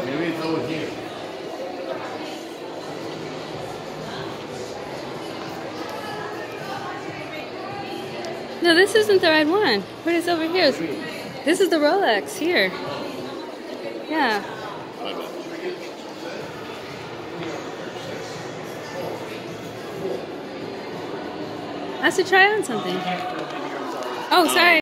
Maybe it's over here. No, this isn't the right one. What is over here? This is the Rolex here. Yeah. I have to try on something. Oh, sorry.